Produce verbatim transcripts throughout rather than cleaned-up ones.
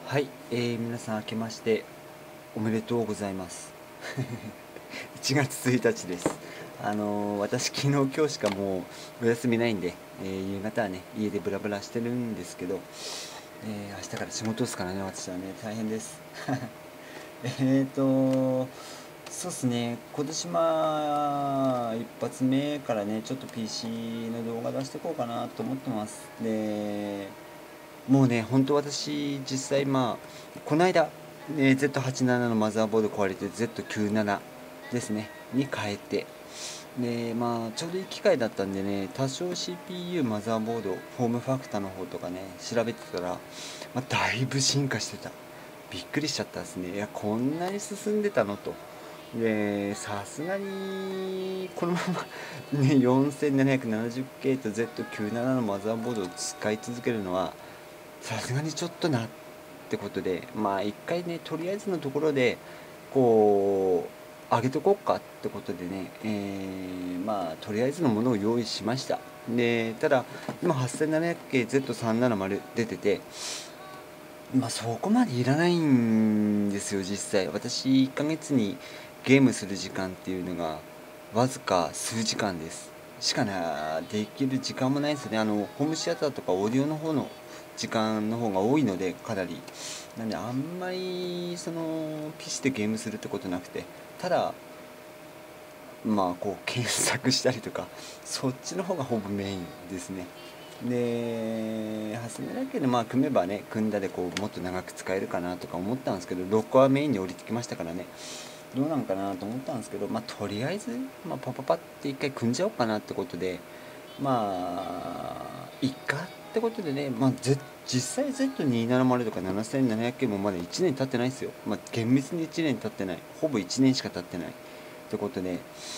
はい、えー、皆さん明けましておめでとうございます。いちがつついたちです。あのー私昨日今日しかもうお休みないんで、えー夕方はね家でブラブラしてるんですけど、えー明日から仕事ですからね。私はね大変です。えーとそうっすね、今年まあ一発目からねちょっと ピーシー の動画出していこうかなと思ってます。でもうね、本当私、実際まあ、この間、ね、ゼットはちじゅうなな のマザーボード壊れて ゼットきゅうじゅうなな ですね、に変えて、で、まあ、ちょうどいい機会だったんでね、多少 シーピーユー、マザーボード、フォームファクターの方とかね、調べてたら、まあ、だいぶ進化してた。びっくりしちゃったですね。いや、こんなに進んでたのと。で、さすがに、このままね、よんせんななひゃくななじゅうケー と ゼットきゅうじゅうなな のマザーボードを使い続けるのは、さすがにちょっとなってことで、まあ一回ね、とりあえずのところでこう上げとこうかってことでね、えーまあとりあえずのものを用意しました。でただ今 はっせんななひゃくケーゼットさんびゃくななじゅう 出てて、まあそこまでいらないんですよ。実際私いっかげつにゲームする時間っていうのがわずか数時間ですしかなできる時間もないですよね。あのホームシアターとかオーディオの方の時間の方が多いので、かなりなんであんまりそのピーシーでゲームするってことなくて、ただまあこう検索したりとかそっちの方がほぼメインですね。でハスネだけでまあ組めばね、組んだでこうもっと長く使えるかなとか思ったんですけど、ろっこはメインに降りてきましたからね、どうなんかなと思ったんですけど、まあとりあえず、まあ、パパパって一回組んじゃおうかなってことで、まあいっかってことでね、まあ、ぜ実際 ゼットにひゃくななじゅう とかななせんななひゃくケーもまだいちねん経ってないですよ。まあ厳密にいちねん経ってない、ほぼいちねんしか経ってないってことで、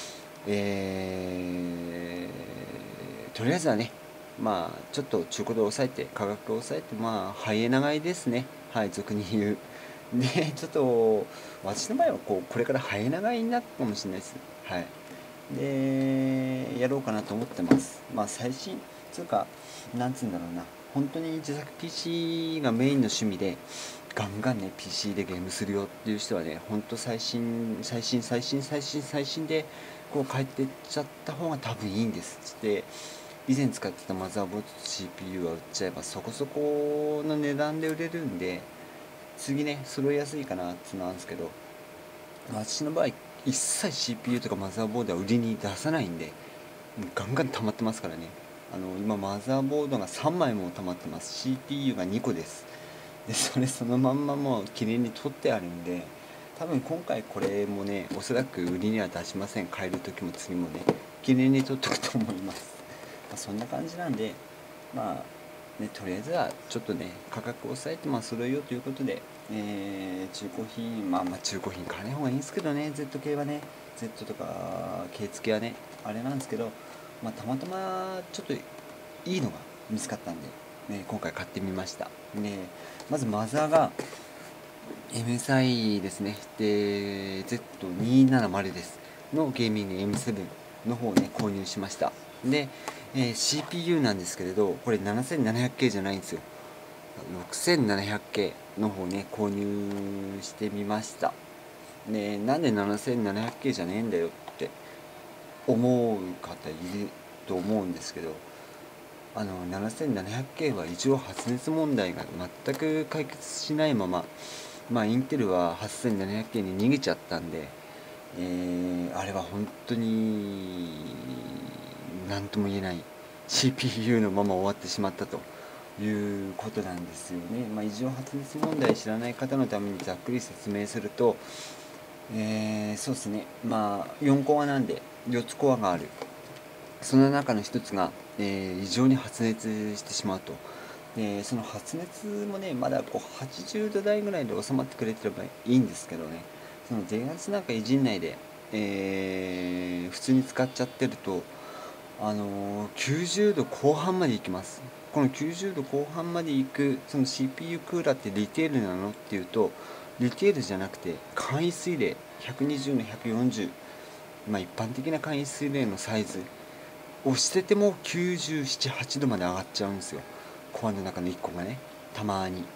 えー、とりあえずはね、まあちょっと中古で抑えて、価格を抑えて、まあハイエナ買いですね、はい、俗に言う。でちょっと私の場合はこうこれからハイエナ買いになるかもしれないです。はい。でやろうかなと思ってます。まあ最新つうか、なんつうんだろうな、本当に自作 ピーシー がメインの趣味でガンガンね ピーシー でゲームするよっていう人はね、本当最新最新最新最新最新でこう帰ってっちゃった方が多分いいんです。で以前使ってたマザーボードと シーピーユー は売っちゃえばそこそこの値段で売れるんで、次ね揃いやすいかなってなんですけど、私の場合一切 シーピーユー とかマザーボードは売りに出さないんで、ガンガン溜まってますからね。あの今マザーボードがさんまいも溜まってます。 シーピーユー がにこです。でそれそのまんまもう記念に取ってあるんで、多分今回これもねおそらく売りには出しません。買える時も次もね記念に取っとくと思います。まあ、そんな感じなんで、まあね、とりあえずはちょっとね価格を抑えてまあ揃えようということで、えー、中古品、まあまあ中古品買わない方がいいんですけどね、 Z 系はね、 Z とか K 付けはねあれなんですけど、まあ、たまたまちょっといいのが見つかったんで、ね、今回買ってみました。でまずマザーが エムエスアイ ですね。で ゼットにひゃくななじゅう ですのゲーミング エムセブン の方をね購入しました。で、えー シーピーユー なんですけれど、これ ななせんななひゃくケー じゃないんですよ。ろくせんななひゃくケー の方ね購入してみました。でなんで ななせんななひゃくケー じゃねえんだよって思う方いると思うんですけど、あの ななせんななひゃくケー は一応発熱問題が全く解決しないまま、まあインテルは はっせんななひゃくケー に逃げちゃったんで、えーあれは本当に何とも言えない シーピーユー のまま終わってしまったということなんですよね。まあ、異常発熱問題知らない方のためにざっくり説明すると、えーそうですね、まあよんコアなんでよっつコアがある。その中の一つが、えー異常に発熱してしまうと。でその発熱もねまだこうはちじゅうど台ぐらいで収まってくれてればいいんですけどね、その電圧なんかいじんないで、えー普通に使っちゃってると、あのーきゅうじゅうどこう半までいきます。このきゅうじゅうどこう半までいくその シーピーユー クーラーってリテールなのっていうと、リテールじゃなくて簡易水冷ひゃくにじゅうのひゃくよんじゅう、まあ一般的な簡易水冷のサイズを捨ててもきゅうじゅうなな、はちどまで上がっちゃうんですよ。コアの中のいっこがね、たまに。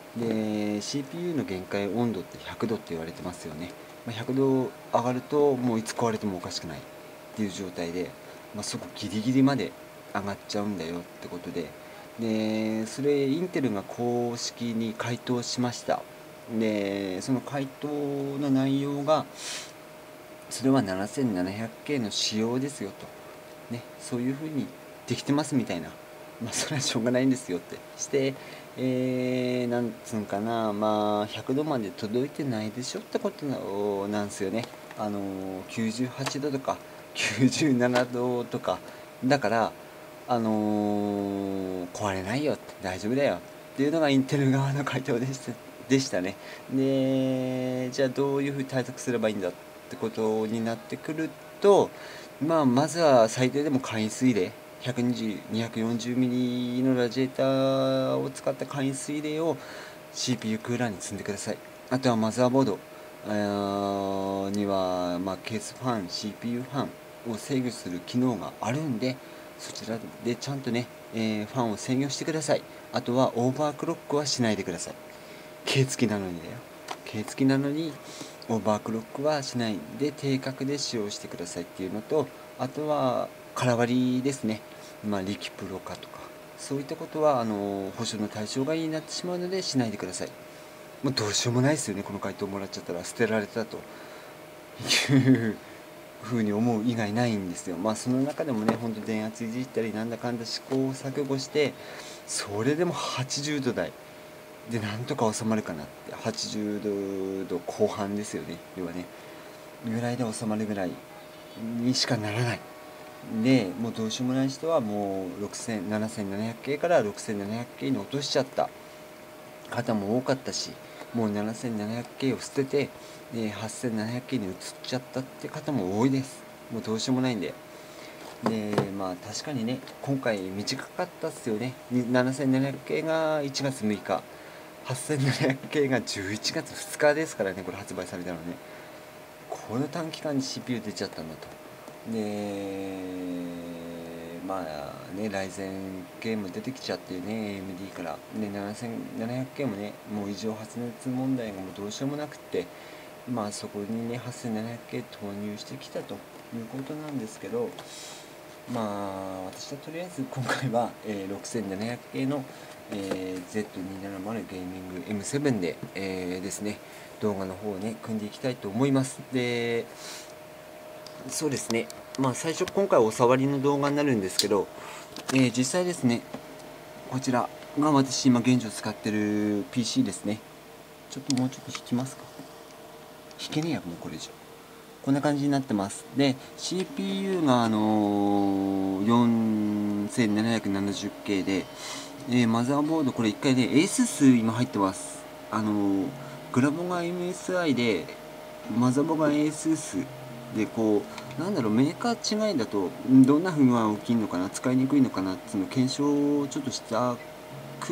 で シーピーユー の限界温度ってひゃくどって言われてますよね。まあ、ひゃくど上がるともういつ壊れてもおかしくないっていう状態で、まあ、そこギリギリまで上がっちゃうんだよってことで、でそれインテルが公式に回答しました。でその回答の内容が、それは ななせんななひゃくケー の仕様ですよと、ね、そういう風にできてますみたいな、まあそれはしょうがないんですよってして、えー、なんつうんかな、まあひゃくどまで届いてないでしょってことなんですよね。あのきゅうじゅうはちどとかきゅうじゅうななどとかだから、あのー壊れないよって、大丈夫だよっていうのがインテル側の回答でしたでしたね。でじゃあどういうふうに対策すればいいんだってことになってくると、まあ、まずは最低でも簡易水冷ひゃくにじゅう、にひゃくよんじゅうミリのラジエーターを使った簡易水冷を シーピーユー クーラーに積んでください。あとはマザーボードには、まあ、ケースファン シーピーユー ファンを制御する機能があるんで、そちらでちゃんとね、えーファンを制御してください。あとはオーバークロックはしないでください。K 付きなのにだよ。K 付きなのにオーバークロックはしないで定格で使用してくださいっていうのと、あとは空割りですね。まあ、リキプロ化とかそういったことはあの保証の対象外になってしまうのでしないでください。もうどうしようもないですよね。この回答もらっちゃったら捨てられたというふうに思う以外ないんですよ。まあその中でもね、ほんと電圧いじったりなんだかんだ試行錯誤して、それでもはちじゅうど台でなんとか収まるかなって、はちじゅうど後半ですよね、要はね、ぐらいで収まるぐらいにしかならない。でもうどうしようもない人はもうろくせん ななせんななひゃくケー から ろくせんななひゃくケー に落としちゃった方も多かったし、もう ななせんななひゃくケー を捨てて、え はっせんななひゃくケー に移っちゃったって方も多いです。もうどうしようもないんで。でまあ確かにね、今回短かったっすよね。ななせんななひゃくケー がいちがつむいか、はっせんななひゃくケー がじゅういちがつふつかですからね、これ発売されたのね。この短期間に シーピーユー 出ちゃったんだと。でまあね、ライゼン系も出てきちゃってね、 エーエムディー からで ななせんななひゃくケー もね、もう異常発熱問題がもうどうしようもなくって、まあそこにね はっせんななひゃくケー 投入してきたということなんですけど、まあ私はとりあえず今回は、えー、ろくせんななひゃくケー の、えー、ゼットにひゃくななじゅう ゲーミング エムセブン で、えー、ですね、動画の方をね組んでいきたいと思います。でそうですね、まあ最初今回お触りの動画になるんですけど、えー実際ですね、こちらが私今現状使ってる ピーシー ですね。ちょっともうちょっと引きますか。引けねえや、もうこれ以上。こんな感じになってます。で シーピーユー があのー、よんせんななひゃくななじゅうケー で、えーマザーボードこれいっかいね エース 数今入ってます。あのーグラボが エムエスアイ でマザボが エース 数で、こうなんだろう、メーカー違いだとどんな不具合起きるのかな、使いにくいのかなっていうのを検証をちょっとしたくって、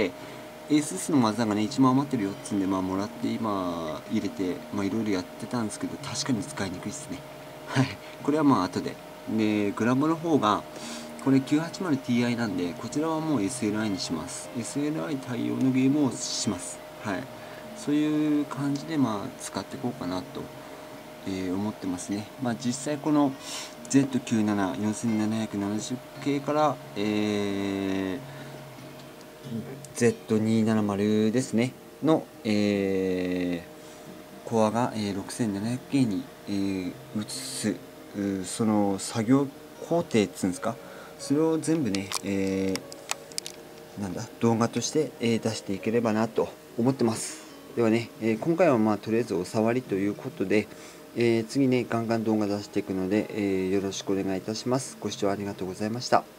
エース 数の技がねいちまん余ってるよっつんで、まあもらって今入れて、まあいろいろやってたんですけど、確かに使いにくいですね。はい、これはまあ後で。でグラボの方がこれ きゅうはちまるティーアイ なんで、こちらはもう エスエルアイ にします。 エスエルアイ 対応のゲームをします。はい、そういう感じでまあ使っていこうかなと、えー思ってますね。まあ実際この ゼットきゅうじゅうなな よんせんななひゃくななじゅう系から、えー、ゼットにひゃくななじゅう ですねの、えーコアが、えー ろくせんななひゃくケー に、えー移すうその作業工程っつうんですか、それを全部ね、えーなんだ動画として、えー出していければなと思ってます。ではね、えー今回はまあとりあえずお触りということで、えー次ねガンガン動画出していくので、えーよろしくお願いいたします。ご視聴ありがとうございました。